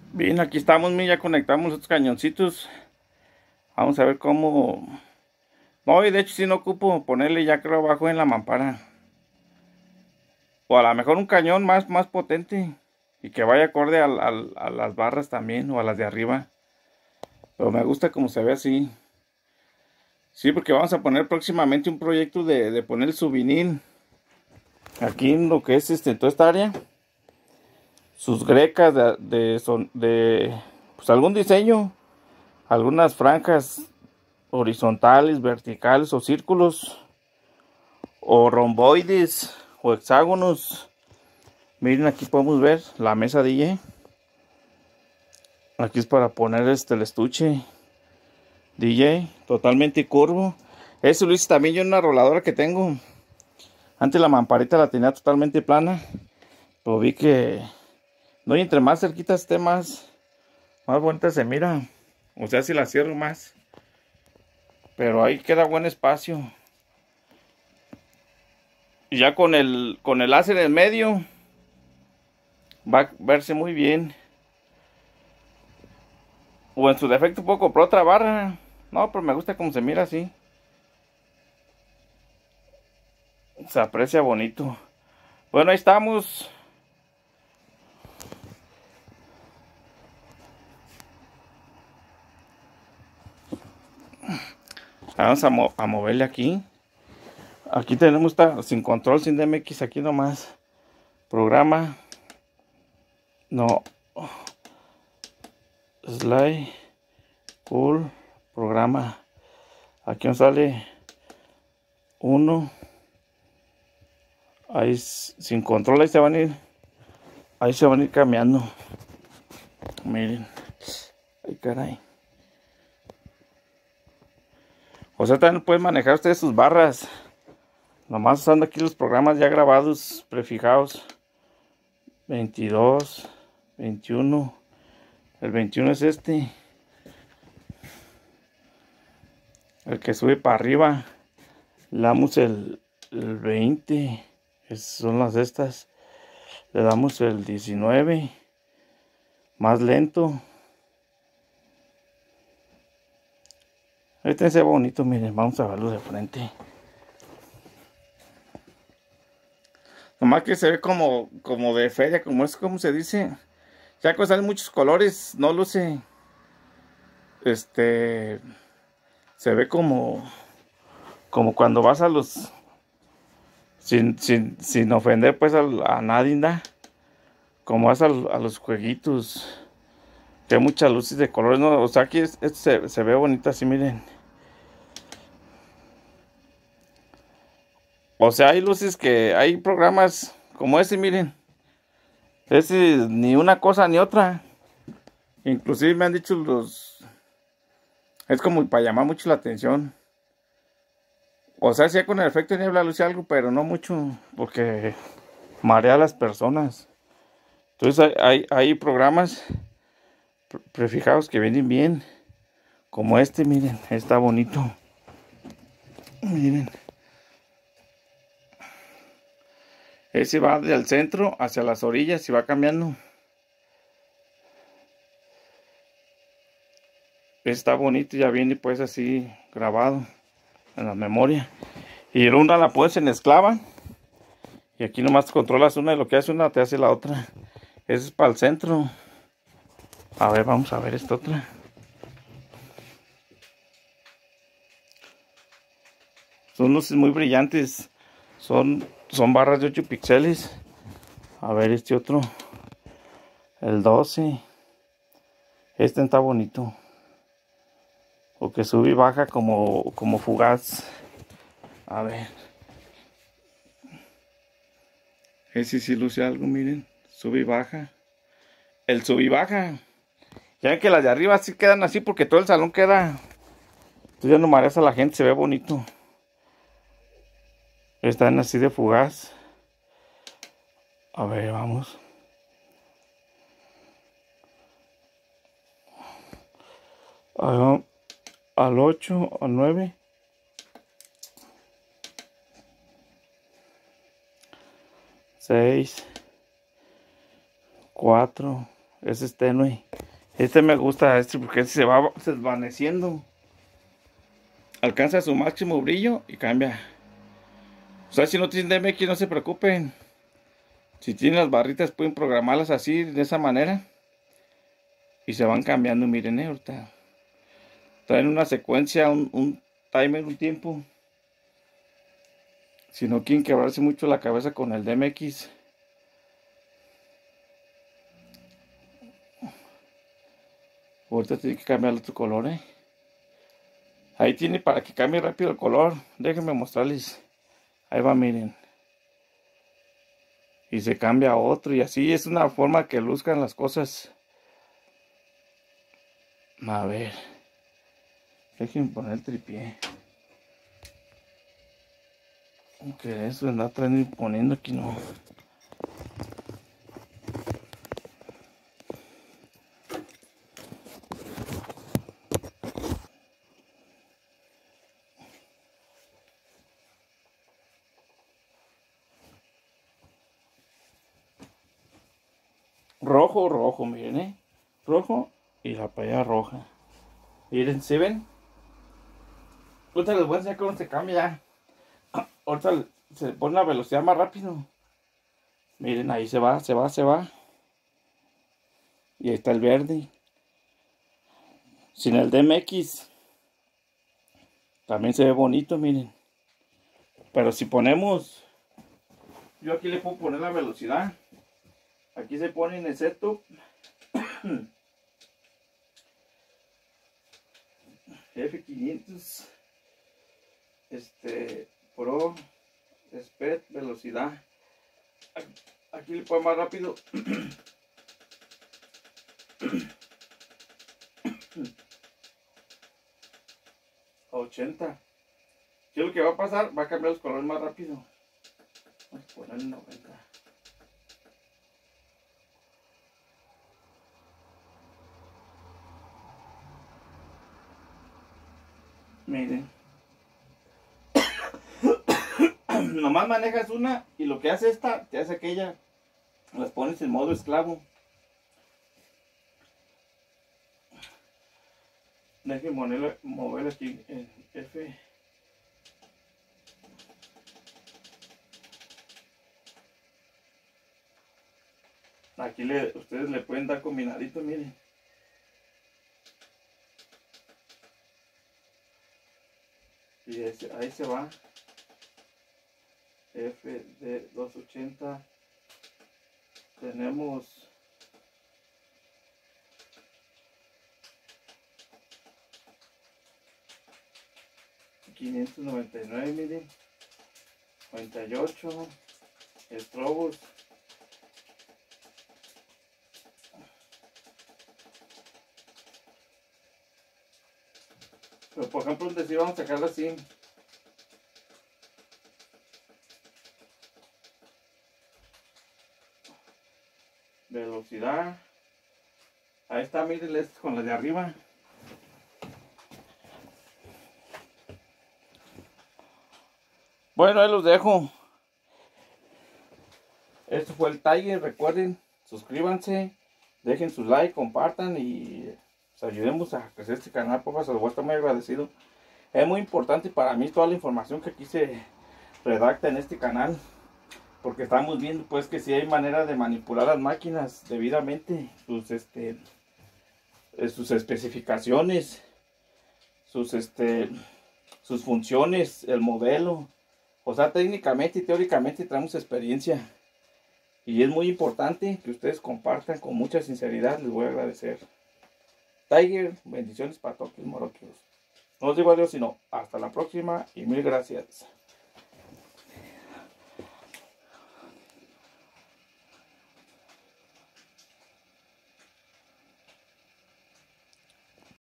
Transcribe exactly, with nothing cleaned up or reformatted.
Bien, aquí estamos, mi, ya conectamos estos cañoncitos. Vamos a ver cómo... No, y de hecho si no ocupo ponerle ya creo abajo en la mampara. O a lo mejor un cañón más, más potente. Y que vaya acorde al- al- a las barras también, o a las de arriba. Pero me gusta como se ve así. Sí, porque vamos a poner próximamente un proyecto de, de poner su vinil. Aquí en lo que es este, en toda esta área. Sus grecas de, de, son- de pues algún diseño. Algunas franjas horizontales, verticales o círculos o romboides o hexágonos. Miren, aquí podemos ver la mesa D J. Aquí es para poner este el estuche D J totalmente curvo. Eso lo hice también yo en una roladora que tengo. Antes la mamparita la tenía totalmente plana, pero vi que no, y entre más cerquita esté más más bonita se mira. O sea, si la cierro más, pero ahí queda buen espacio. Y ya con el con el láser en medio va a verse muy bien. O en su defecto puedo comprar otra barra. No, pero me gusta como se mira así. Se aprecia bonito. Bueno, ahí estamos. Vamos a, mo a moverle aquí. Aquí tenemos esta sin control, sin D M X. Aquí nomás. Programa. No. Slide. Cool. Programa. Aquí nos sale uno. Ahí sin control. Ahí se van a ir. Ahí se van a ir cambiando. Miren. Ay, caray. O sea, también pueden manejar ustedes sus barras. Nomás usando aquí los programas ya grabados, prefijados. veintidós, veintiuno. El veintiuno es este. El que sube para arriba. Le damos el, el veinte. Esas son las estas. Le damos el diecinueve. Más lento. Este es bonito, miren. Vamos a verlo de frente. Nomás que se ve como, como de feria, como es como se dice. Ya que salen muchos colores, no luce. Este. Se ve como. Como cuando vas a los. Sin, sin, sin ofender pues a, a nadie, ¿da? Como vas a, a los jueguitos. Que hay muchas luces de colores, ¿no? O sea, aquí es, esto se, se ve bonito así, miren. O sea, hay luces que. Hay programas como este, miren. Ese ni una cosa ni otra. Inclusive me han dicho los. Es como para llamar mucho la atención. O sea, sí con el efecto de niebla luce algo, pero no mucho. Porque marea a las personas. Entonces hay, hay, hay programas prefijados que vienen bien. Como este, miren, está bonito. Miren. Ese va del centro hacia las orillas y va cambiando. Está bonito, ya viene pues así grabado en la memoria. Y una la pones en esclava. Y aquí nomás controlas una y lo que hace una te hace la otra. Ese es para el centro. A ver, vamos a ver esta otra. Son luces muy brillantes. Son, son barras de ocho píxeles. A ver este otro. El doce. Este está bonito. O que sube y baja como, como fugaz. A ver. Ese sí luce algo, miren. Sube y baja. El sube y baja. Ya ven que las de arriba sí quedan así porque todo el salón queda. Entonces ya no mareas a la gente, se ve bonito. Están así de fugaz. A ver, vamos. A, al ocho, al nueve. seis. cuatro. Ese es tenue. Este me gusta, este porque este se va desvaneciendo. Alcanza su máximo brillo y cambia. O sea, si no tienen D M X, no se preocupen. Si tienen las barritas, pueden programarlas así, de esa manera. Y se van cambiando, miren, eh, ahorita. Traen una secuencia, un, un timer, un tiempo. Si no quieren quebrarse mucho la cabeza con el D M X. Ahorita tiene que cambiar otro color, eh. Ahí tiene para que cambie rápido el color. Déjenme mostrarles. Ahí va, miren. Y se cambia a otro. Y así es una forma que luzcan las cosas. A ver. Déjenme poner el tripié. Que eso anda trayendo y poniendo aquí, no. Rojo, rojo, miren, eh. Rojo y la paya roja. Miren, ¿se ven? Ahorita les voy a enseñar cómo se cambia. Ahorita se pone la velocidad más rápido. Miren, ahí se va, se va, se va. Y ahí está el verde. Sin el D M X. También se ve bonito, miren. Pero si ponemos... Yo aquí le puedo poner la velocidad. Aquí se pone en el setup. F quinientos. Este... Pro... Speed, velocidad. Aquí le pongo más rápido. A ochenta. ¿Qué es lo que va a pasar? Va a cambiar los colores más rápido. Vamos a poner noventa. Miren. Nomás manejas una y lo que hace esta, te hace aquella. Las pones en modo esclavo. Déjenme mover, mover aquí en F. Aquí le, ustedes le pueden dar combinadito, miren. Y ese, ahí se va. F de doscientos ochenta. Tenemos quinientos noventa y nueve, miren. noventa y ocho. Estrobos. Pero por ejemplo, si vamos a sacarlo así. Velocidad. Ahí está, miren este con la de arriba. Bueno, ahí los dejo. Esto fue el Tiger. Recuerden, suscríbanse, dejen su like, compartan y pues, ayudemos a crecer este canal. Por favor, se los voy a estar muy agradecido. Es muy importante para mí toda la información que aquí se redacta en este canal. Porque estamos viendo pues que si hay manera de manipular las máquinas debidamente, sus este sus especificaciones, sus este sus funciones, el modelo. O sea, técnicamente y teóricamente traemos experiencia. Y es muy importante que ustedes compartan con mucha sinceridad, les voy a agradecer. Tiger, bendiciones para todos los moroquios. No os digo adiós, sino hasta la próxima y mil gracias.